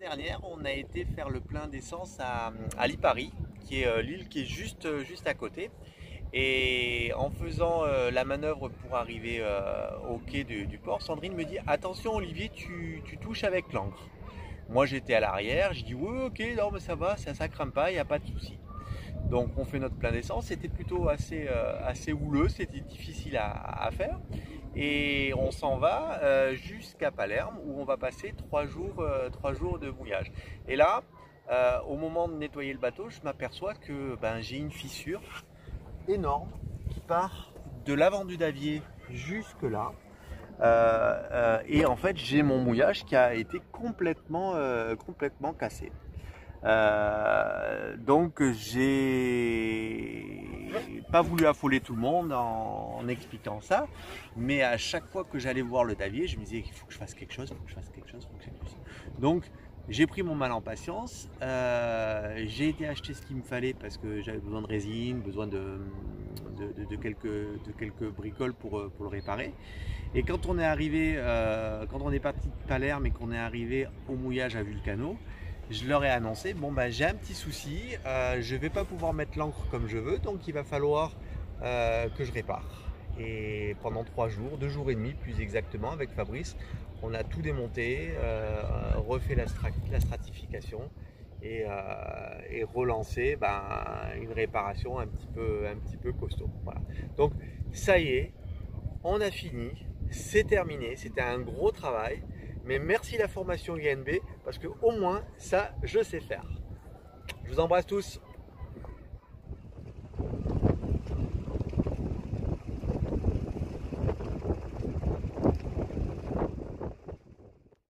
dernière, on a été faire le plein d'essence à Lipari, qui est l'île qui est juste à côté. Et en faisant la manœuvre pour arriver au quai du port, Sandrine me dit: attention Olivier, tu touches avec l'ancre. Moi j'étais à l'arrière, je dis oui, ok, non mais ça va, ça craint pas, il n'y a pas de souci. Donc on fait notre plein d'essence, c'était plutôt assez houleux, c'était difficile à faire. Et on s'en va jusqu'à Palerme où on va passer 3 jours de mouillage. Et là, au moment de nettoyer le bateau, je m'aperçois que j'ai une fissure énorme qui part de l'avant du davier jusque là. Et en fait, j'ai mon mouillage qui a été complètement cassé. Donc j'ai pas voulu affoler tout le monde en expliquant ça, mais à chaque fois que j'allais voir le davier, je me disais qu'il faut que je fasse quelque chose, il faut que je fasse quelque chose, il faut que je fasse quelque chose. Donc j'ai pris mon mal en patience, j'ai été acheter ce qu'il me fallait parce que j'avais besoin de résine, besoin de quelques bricoles pour le réparer. Et quand on est arrivé, quand on est parti de Palerme et qu'on est arrivé au mouillage à Vulcano, je leur ai annoncé, bon j'ai un petit souci, je ne vais pas pouvoir mettre l'encre comme je veux, donc il va falloir que je répare. Et pendant 3 jours, 2 jours et demi plus exactement, avec Fabrice, on a tout démonté, refait la stratification et relancé une réparation un petit peu costaud. Voilà. Donc ça y est, on a fini, c'est terminé, c'était un gros travail. Mais merci la formation INB parce que au moins ça je sais faire. Je vous embrasse tous.